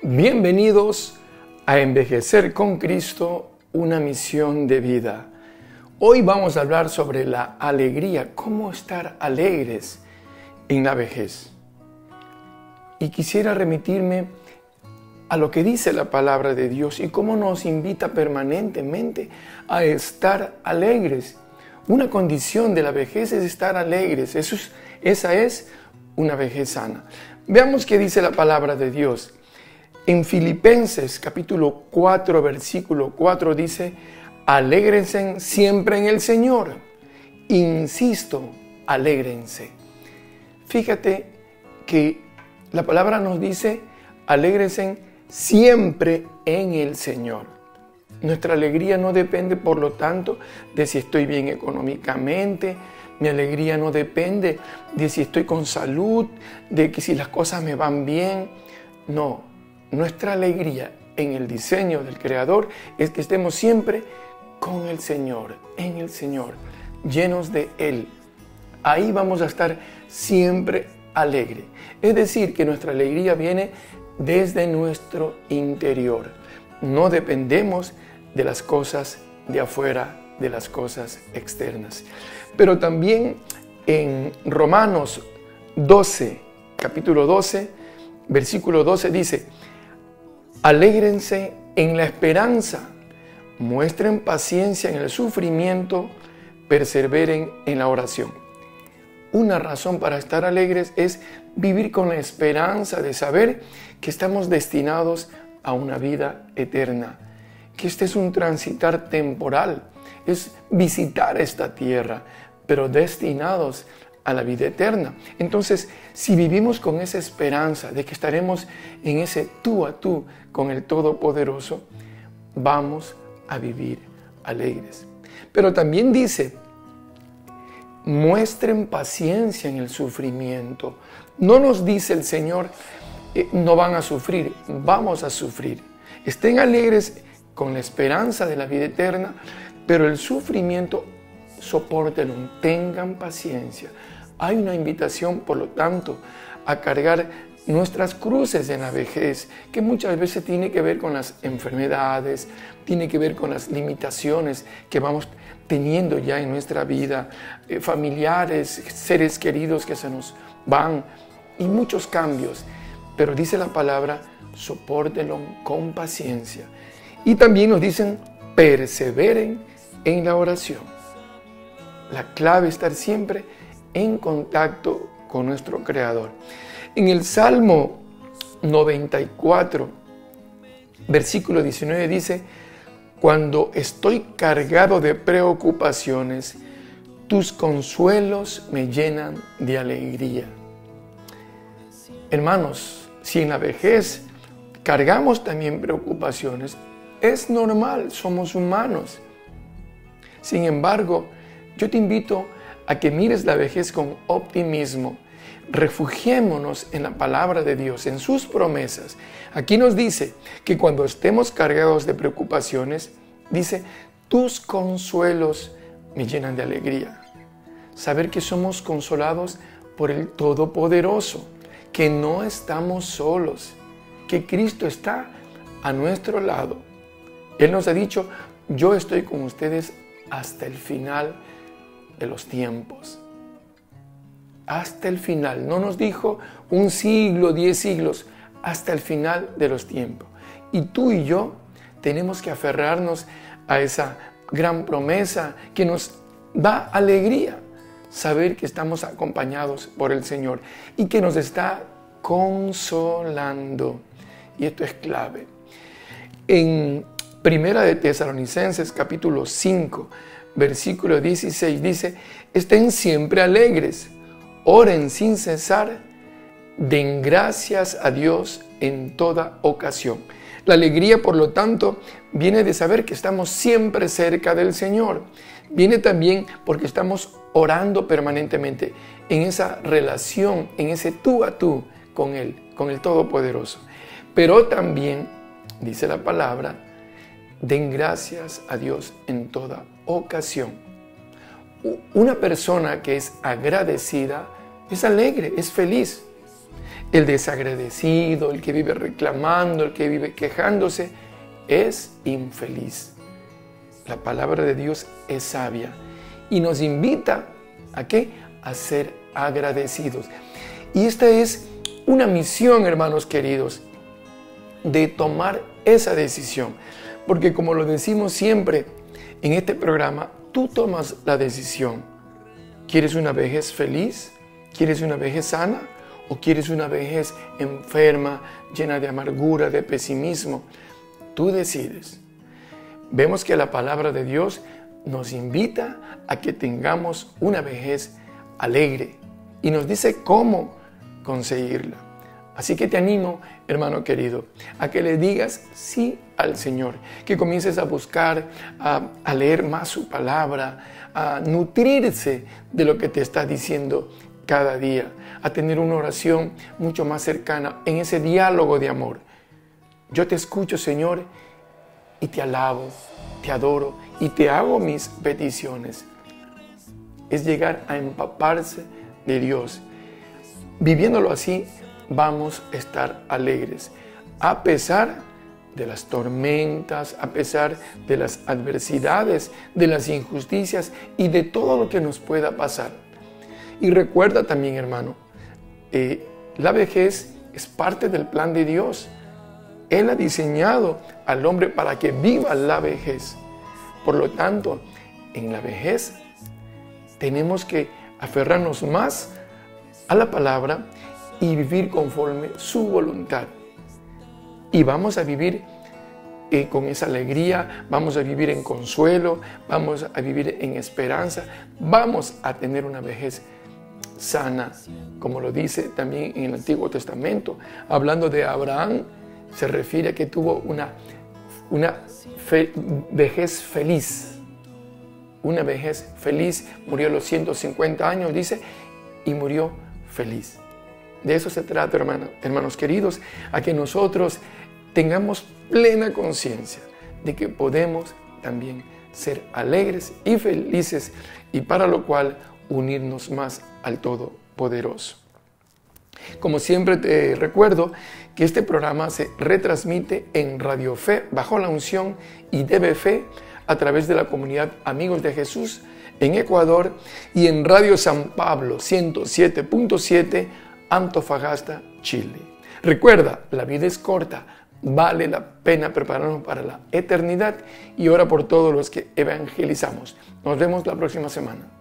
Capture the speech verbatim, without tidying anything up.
Bienvenidos a Envejecer con Cristo, una misión de vida. Hoy vamos a hablar sobre la alegría, cómo estar alegres en la vejez. Y quisiera remitirme a lo que dice la palabra de Dios y cómo nos invita permanentemente a estar alegres. Una condición de la vejez es estar alegres. Eso es, esa es una vejez sana. Veamos qué dice la palabra de Dios. En Filipenses capítulo cuatro, versículo cuatro dice: alégrense siempre en el Señor. Insisto, alégrense. Fíjate que la palabra nos dice: alégrense siempre en el Señor. Nuestra alegría no depende, por lo tanto, de si estoy bien económicamente. Mi alegría no depende de si estoy con salud, de que si las cosas me van bien. No. Nuestra alegría en el diseño del Creador es que estemos siempre con el Señor, en el Señor, llenos de Él. Ahí vamos a estar siempre alegre. Es decir, que nuestra alegría viene desde nuestro interior. No dependemos de las cosas de afuera, de las cosas externas. Pero también en Romanos doce, capítulo doce, versículo doce dice: alégrense en la esperanza, muestren paciencia en el sufrimiento, perseveren en la oración. Una razón para estar alegres es vivir con la esperanza de saber que estamos destinados a una vida eterna, que este es un transitar temporal, es visitar esta tierra, pero destinados a la vida eterna. Entonces, si vivimos con esa esperanza de que estaremos en ese tú a tú con el Todopoderoso, vamos a vivir alegres. Pero también dice: muestren paciencia en el sufrimiento. No nos dice el Señor, eh, no van a sufrir, vamos a sufrir. Estén alegres con la esperanza de la vida eterna, pero el sufrimiento, sopórtenlo, tengan paciencia. Hay una invitación, por lo tanto, a cargar nuestras cruces en la vejez, que muchas veces tiene que ver con las enfermedades, tiene que ver con las limitaciones que vamos teniendo ya en nuestra vida, eh, familiares, seres queridos que se nos van y muchos cambios. Pero dice la palabra: sopórtenlo con paciencia. Y también nos dicen: perseveren en la oración. La clave es estar siempre en contacto con nuestro Creador. En el Salmo noventa y cuatro, versículo diecinueve dice: cuando estoy cargado de preocupaciones, tus consuelos me llenan de alegría. Hermanos, si en la vejez cargamos también preocupaciones, es normal, somos humanos. Sin embargo, yo te invito a que mires la vejez con optimismo. Refugiémonos en la palabra de Dios, en sus promesas. Aquí nos dice que cuando estemos cargados de preocupaciones, dice: tus consuelos me llenan de alegría. Saber que somos consolados por el Todopoderoso, que no estamos solos, que Cristo está a nuestro lado. Él nos ha dicho: yo estoy con ustedes hasta el final de los tiempos. Hasta el final. No nos dijo un siglo, diez siglos, hasta el final de los tiempos. Y tú y yo tenemos que aferrarnos a esa gran promesa que nos da alegría, saber que estamos acompañados por el Señor y que nos está consolando. Y esto es clave. En Primera de Tesalonicenses capítulo cinco, versículo dieciséis dice: estén siempre alegres, oren sin cesar, den gracias a Dios en toda ocasión. La alegría, por lo tanto, viene de saber que estamos siempre cerca del Señor. Viene también porque estamos orando permanentemente en esa relación, en ese tú a tú con Él, con el Todopoderoso. Pero también, dice la palabra, den gracias a Dios en toda ocasión. Una persona que es agradecida es alegre, es feliz. El desagradecido, el que vive reclamando, el que vive quejándose, es infeliz. La palabra de Dios es sabia y nos invita ¿a qué? A ser agradecidos. Y esta es una misión, hermanos queridos, de tomar esa decisión. Porque como lo decimos siempre en este programa, tú tomas la decisión. ¿Quieres una vejez feliz? ¿Quieres una vejez sana? ¿O quieres una vejez enferma, llena de amargura, de pesimismo? Tú decides. Vemos que la palabra de Dios nos invita a que tengamos una vejez alegre y nos dice cómo conseguirla. Así que te animo, hermano querido, a que le digas sí al Señor, que comiences a buscar, a, a leer más su palabra, a nutrirse de lo que te está diciendo cada día, a tener una oración mucho más cercana en ese diálogo de amor. Yo te escucho, Señor, y te alabo, te adoro y te hago mis peticiones. Es llegar a empaparse de Dios. Viviéndolo así, vamos a estar alegres, a pesar de las tormentas, a pesar de las adversidades, de las injusticias y de todo lo que nos pueda pasar. Y recuerda también, hermano, eh, la vejez es parte del plan de Dios. Él ha diseñado al hombre para que viva la vejez. Por lo tanto, en la vejez tenemos que aferrarnos más a la palabra y vivir conforme su voluntad. Y vamos a vivir eh, con esa alegría, vamos a vivir en consuelo, vamos a vivir en esperanza, vamos a tener una vejez sana, como lo dice también en el Antiguo Testamento. Hablando de Abraham, se refiere a que tuvo una, una fe, vejez feliz. Una vejez feliz, murió a los ciento cincuenta años, dice, y murió feliz. De eso se trata, hermano, hermanos queridos, a que nosotros tengamos plena conciencia de que podemos también ser alegres y felices, y para lo cual unirnos más al Todopoderoso. Como siempre te recuerdo que este programa se retransmite en Radio Fe bajo la unción y D B Fe a través de la comunidad Amigos de Jesús en Ecuador y en Radio San Pablo ciento siete punto siete Antofagasta, Chile. Recuerda, la vida es corta, vale la pena prepararnos para la eternidad y ora por todos los que evangelizamos. Nos vemos la próxima semana.